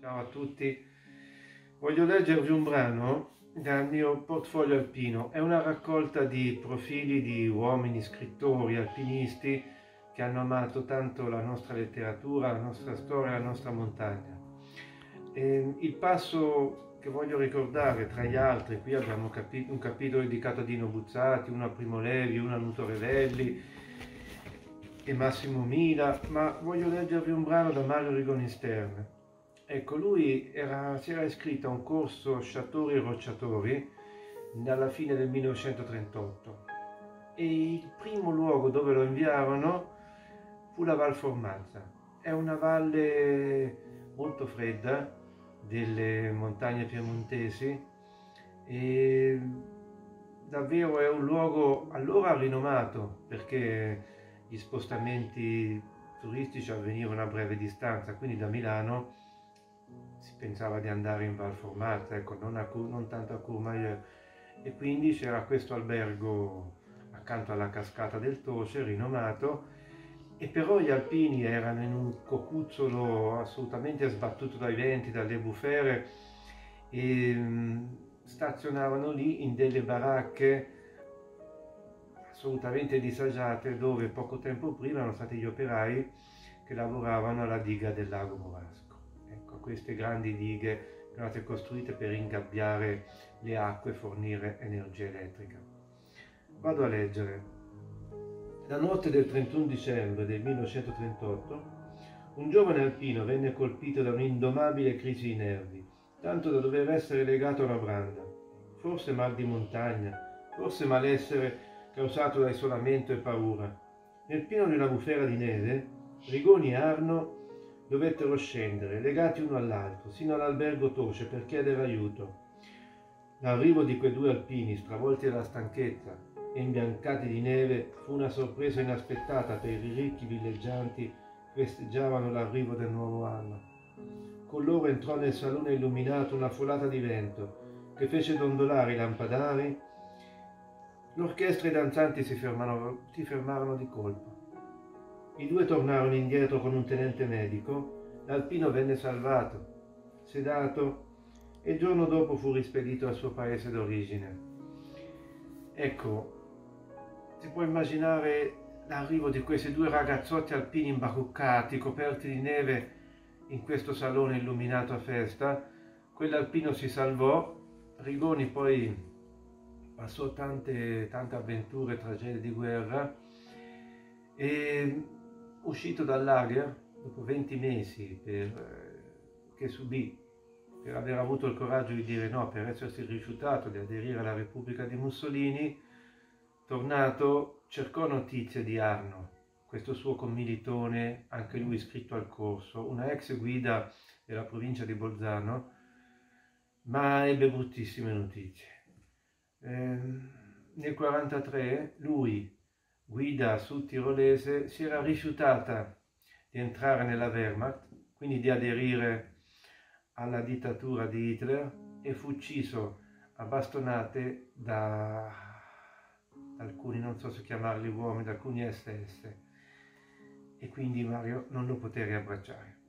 Ciao a tutti, voglio leggervi un brano dal mio portfolio alpino. È una raccolta di profili di uomini, scrittori, alpinisti che hanno amato tanto la nostra letteratura, la nostra storia, la nostra montagna. Il passo che voglio ricordare tra gli altri, qui abbiamo un capitolo dedicato a Dino Buzzati, uno a Primo Levi, uno a Nuto Revelli e Massimo Mila, ma voglio leggervi un brano da Mario Rigoni Stern. Ecco, lui si era iscritto a un corso Sciatori e Rocciatori alla fine del 1938 e il primo luogo dove lo inviarono fu la Val Formazza. È una valle molto fredda delle montagne piemontesi e davvero è un luogo allora rinomato perché gli spostamenti turistici avvenivano a breve distanza, quindi da Milano si pensava di andare in Val Formazza, ecco, non tanto a Courmayeur, e quindi c'era questo albergo accanto alla cascata del Toce, rinomato, e però gli alpini erano in un cocuzzolo assolutamente sbattuto dai venti, dalle bufere, e stazionavano lì in delle baracche assolutamente disagiate dove poco tempo prima erano stati gli operai che lavoravano alla diga del lago Morasco. Ecco, queste grandi dighe erano state costruite per ingabbiare le acque e fornire energia elettrica. Vado a leggere. La notte del 31 dicembre del 1938 un giovane alpino venne colpito da un'indomabile crisi di nervi, tanto da dover essere legato a una branda. Forse mal di montagna, forse malessere causato da isolamento e paura. Nel pieno di una bufera di neve, Rigoni e Arno dovettero scendere, legati uno all'altro, sino all'albergo Toce per chiedere aiuto. L'arrivo di quei due alpini, stravolti dalla stanchezza e imbiancati di neve, fu una sorpresa inaspettata per i ricchi villeggianti che festeggiavano l'arrivo del nuovo anno. Con loro entrò nel salone illuminato una folata di vento che fece dondolare i lampadari. L'orchestra e i danzanti si fermarono di colpo. I due tornarono indietro con un tenente medico, l'alpino venne salvato, sedato, e il giorno dopo fu rispedito al suo paese d'origine. Ecco, si può immaginare l'arrivo di questi due ragazzotti alpini imbacuccati, coperti di neve, in questo salone illuminato a festa. Quell'alpino si salvò, Rigoni poi passò tante avventure, tragedie di guerra, e uscito dal lager dopo 20 mesi che subì per aver avuto il coraggio di dire no, per essersi rifiutato di aderire alla Repubblica di Mussolini, tornato cercò notizie di Arno, questo suo commilitone, anche lui iscritto al corso, una ex guida della provincia di Bolzano, ma ebbe bruttissime notizie. Nel 1943 lui, guida sudtirolese, si era rifiutata di entrare nella Wehrmacht, quindi di aderire alla dittatura di Hitler, e fu ucciso a bastonate da alcuni, non so se chiamarli uomini, da alcuni SS, e quindi Mario non lo poté riabbracciare.